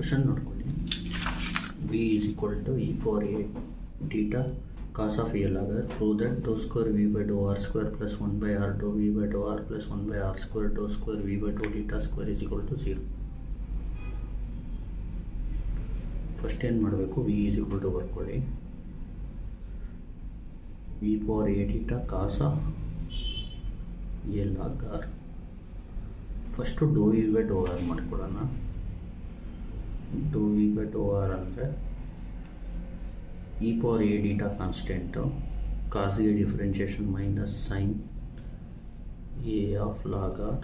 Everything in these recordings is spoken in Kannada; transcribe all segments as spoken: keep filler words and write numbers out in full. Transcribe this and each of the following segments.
ಕ್ವಶನ್ ನೋಡ್ಕೊಳ್ಳಿ. V is equal to e power a theta cos of a log r, prove that dou square v by dou r square plus one by r dou v by dou r plus one by r square dou square v by dou theta square is equal to zero. First ಏನು ಮಾಡಬೇಕು, v is equal to ಬರ್ಕೊಳ್ಳಿ v power a theta cos of a log r. First dou v by dou r ಮಾಡ್ಕೊಳ್ಳೋಣ. dou v by dou r ಅಂದರೆ e power a theta constant cos a differentiation minus sin a of log r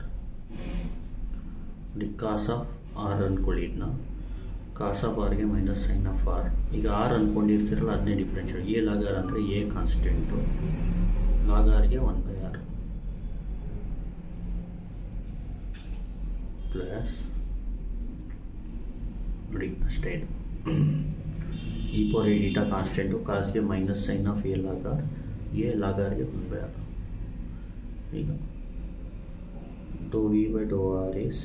the cos of r ಅನ್ಕೊಳ್ಳಿ. ಇದನ್ನ cos of r ಗೆ ಮೈನಸ್ sin of r. ಈಗ r ಅನ್ಕೊಂಡಿರ್ತೀರಲ್ಲ ಅದನ್ನೇ ಡಿಫ್ರೆನ್ಷಿಯೇಟ್. a log r ಅಂದರೆ a ಕಾನ್ಸ್ಟೆಂಟು, log r ಗೆ ಒನ್ ಬೈ ಆರ್ ಪ್ಲಸ್ ನೋಡಿ ಅಷ್ಟೇ. ಇದು e power a theta constant cos ಗೆ minus sine of a log r, a log r ಗೆ ಒನ್ ಬೈ ಆರ್. ಈಗ dou v by dou r is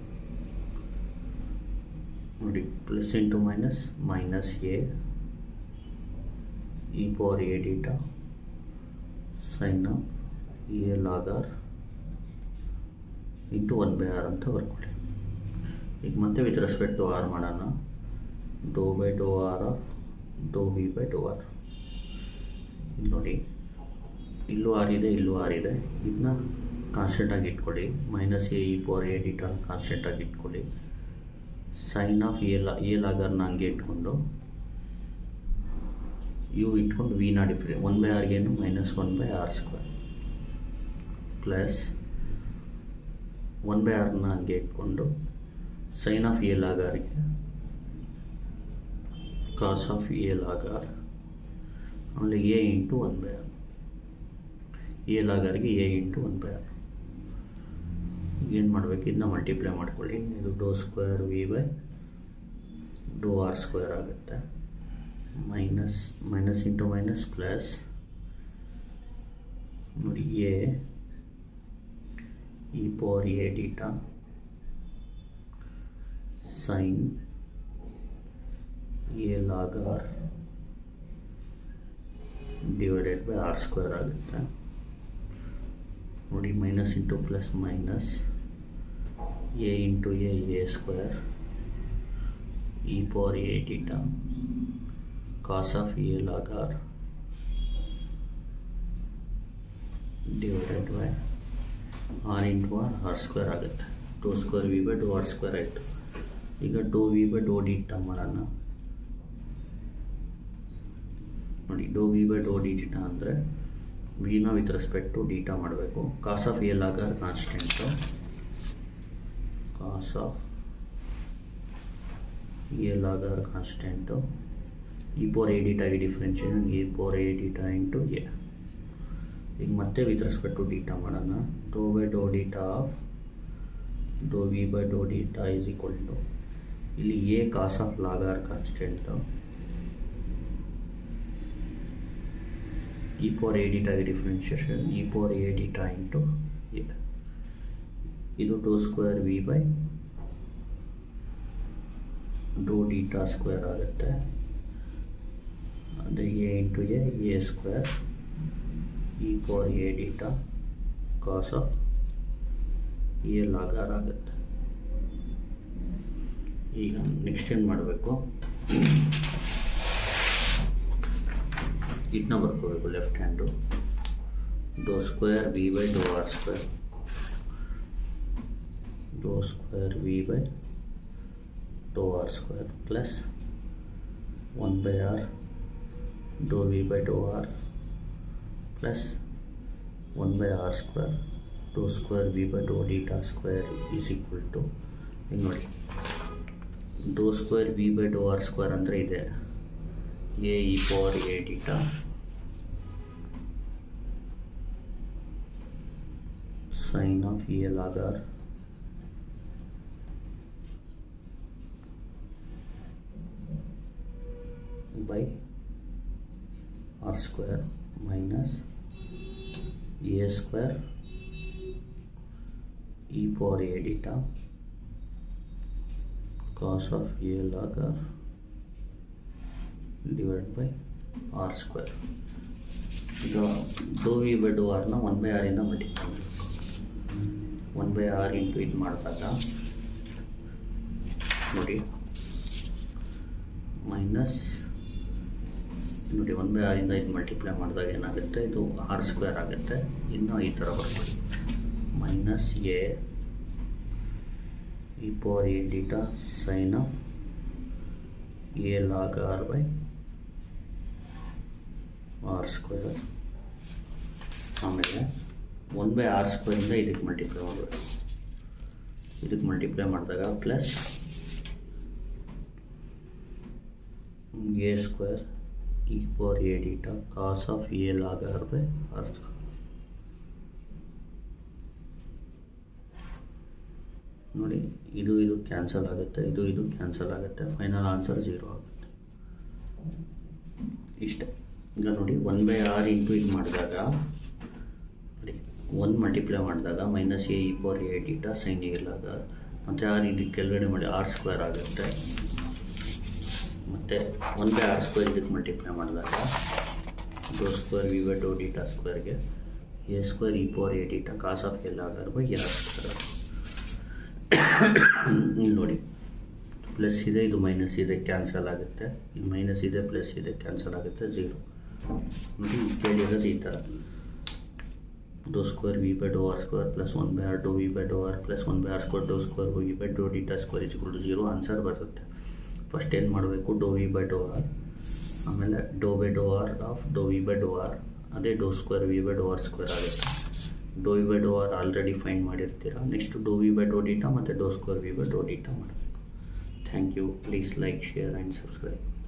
ನೋಡಿ plus into minus minus a e power a theta sine of a log r into one by r ಅಂತ ಬರ್ಕೊಳ್ಳಿ. ಈಗ ಮತ್ತೆ ವಿತ್ ರೆಸ್ಪೆಕ್ಟ್ ಟು ಆರ್ ಮಾಡೋಣ. dou by dou r of dou v by dou r. ನೋಡಿ ಇಲ್ಲೂ ಆರ್ ಇದೆ, ಇಲ್ಲೂ ಆರ್ ಇದೆ. ಇದನ್ನ ಕಾನ್ಸ್ಟೆಂಟ್ ಆಗಿ ಇಟ್ಕೊಳ್ಳಿ. Minus a e power a theta constant ಆಗಿ ಇಟ್ಕೊಳ್ಳಿ. ಸೈನ್ ಆಫ್ ಎ ಲಾ ಎ ಲಾಗರ್ನ ಹಂಗೆ ಇಟ್ಕೊಂಡು ಯು ಇಟ್ಕೊಂಡು ವಿ ನಾ ಡಿಫ್ರೆ ಒನ್ ಬೈ ಆರ್ಗೇನು minus one by r square plus one by ಆರ್ನ ಹಂಗೆ ಇಟ್ಕೊಂಡು ಸೈನ್ ಆಫ್ ಎ ಲಾಗರ್ಗೆ cos of a log r ಆಮೇಲೆ a into one by r. a log r ಗೆ a into one by r. ಏನು ಮಾಡಬೇಕು, ಇದನ್ನ ಮಲ್ಟಿಪ್ಲೈ ಮಾಡ್ಕೊಳ್ಳಿ. ಇದು dou square v by Dow r square ಆಗುತ್ತೆ. Minus minus into minus plus ನೋಡಿ a e power a theta sine a log r divided by r square ಆಗುತ್ತೆ. ನೋಡಿ minus into plus minus a into a a square e power a theta cos of a log r divided by r into r r square ಆಗುತ್ತೆ. Dou square v by Dow r square ಆಯಿತು. ಈಗ dou v by dou theta ಮಾಡೋಣ. ನೋಡಿ ಡೋ ವಿ ಬೈ ಡೋ ಡಿ ಡಿಟಾ ಅಂದರೆ ವಿನ ವಿತ್ ರೆಸ್ಪೆಕ್ಟ್ ಟು ಡೀಟಾ ಮಾಡಬೇಕು. Cos of a log r constant, cos of a log r constant e power a ಡಿಟಾಗೆ differentiation a power a theta into a. ಈಗ ಮತ್ತೆ ವಿತ್ ರೆಸ್ಪೆಕ್ಟ್ ಟು ಡೀಟಾ ಮಾಡೋಣ. Dou by Dow theta of Dow v by Dow theta is equal to ಇಲ್ಲಿ a cos of log r constant e power a theta differentiation e power a theta into a. ಇದು dou square v by Dow theta square ಆಗುತ್ತೆ. ಅಂದರೆ a into a a square e power a theta cos of a log r ಆಗುತ್ತೆ. ಈಗ ನೆಕ್ಸ್ಟ್ ಏನು ಮಾಡಬೇಕು, ಇದನ್ನ ಬರ್ಕೋಬೇಕು left hand. Dou square v by Dow r square Dow square v by Dow r square plus one by r Dow v by Dow r plus one by r square Dow square v by Dow theta square is equal to ಈಗ ನೋಡಿ dou square v by Dow r square ಅಂದರೆ ಇದೆ a e power a theta sin of a log r by r square minus a square e power a theta cos of a log r divide by r square. ಈಗ ಡೋ ವಿ ಬೈ ಡೋ ಆರ್ನ ಒನ್ ಬೈ ಆರಿಂದ ಮಲ್ಟಿಪ್ಲೈ ಮಾಡಬೇಕು. ಒನ್ ಬೈ ಆರ್ ಇಂಟು ಇದು ಮಾಡಿದಾಗ ನೋಡಿ ಮೈನಸ್ ನೋಡಿ ಒನ್ ಬೈ ಆರಿಂದ ಇದು ಮಲ್ಟಿಪ್ಲೈ ಮಾಡಿದಾಗ ಏನಾಗುತ್ತೆ, ಇದು ಆರ್ ಸ್ಕ್ವೇರ್ ಆಗುತ್ತೆ. ಇನ್ನು ಈ ಥರ ಬರ್ಬೋದು, minus a e power a theta sine of a log r by r square. ಆಮೇಲೆ ಒನ್ ಬೈ ಆರ್ ಸ್ಕ್ವೇರಿಂದ ಇದಕ್ಕೆ ಮಲ್ಟಿಪ್ಲೈ ಮಾಡಬೇಕು. ಇದಕ್ಕೆ ಮಲ್ಟಿಪ್ಲೈ ಮಾಡಿದಾಗ plus a square e power a theta cos of a log r by r square. ನೋಡಿ ಇದು ಇದು ಕ್ಯಾನ್ಸಲ್ ಆಗುತ್ತೆ, ಇದು ಇದು ಕ್ಯಾನ್ಸಲ್ ಆಗುತ್ತೆ, ಫೈನಲ್ ಆನ್ಸರ್ ಝೀರೋ ಆಗುತ್ತೆ. ಇಷ್ಟೇ. ಈಗ ನೋಡಿ ಒನ್ ಬೈ ಆರ್ ಇಂಟು ಇದು ಮಾಡಿದಾಗ ನೋಡಿ ಒನ್ ಮಲ್ಟಿಪ್ಲೈ ಮಾಡಿದಾಗ minus a e power a theta sine a log r, ಮತ್ತು ಆರ್ ಇದಕ್ಕೆ ಕೆಳಗಡೆ ಮಾಡಿ ಆರ್ ಸ್ಕ್ವೇರ್ ಆಗುತ್ತೆ. ಮತ್ತು ಒನ್ ಬೈ ಆರ್ ಸ್ಕ್ವೇರ್ ಇದಕ್ಕೆ ಮಲ್ಟಿಪ್ಲೈ ಮಾಡಿದಾಗ do square v by Dow theta ಸ್ಕ್ವೇರ್ಗೆ a square e power a theta cos of a log r by r square. ಇಲ್ಲಿ ನೋಡಿ ಪ್ಲಸ್ ಇದೆ, ಇದು ಮೈನಸ್ ಇದೆ, ಕ್ಯಾನ್ಸಲ್ ಆಗುತ್ತೆ. ಇದು ಮೈನಸ್ ಇದೆ, ಪ್ಲಸ್ ಇದೆ, ಕ್ಯಾನ್ಸಲ್ ಆಗುತ್ತೆ, ಝೀರೋ. ನೋಡಿ ಕೇಳಿರೋದು ಈ ಥರ do square v by Dow r square plus one by r Dow v by Dow r plus one by r square Dow square v by Dow theta square is equal to zero. Answer ಬರುತ್ತೆ. ಫಸ್ಟ್ ಏನು ಮಾಡಬೇಕು, do v by Dow r, ಆಮೇಲೆ do by Dow r of Dow v by Dow r, ಅದೇ do square v by Dow r square ಆಗುತ್ತೆ. Do v by Dow R already find ಮಾಡಿರ್ತೀರ. Next do v by Dow theta ಮತ್ತು do square v by Dow theta ಮಾಡಬೇಕು. Thank you. Please like, share and subscribe.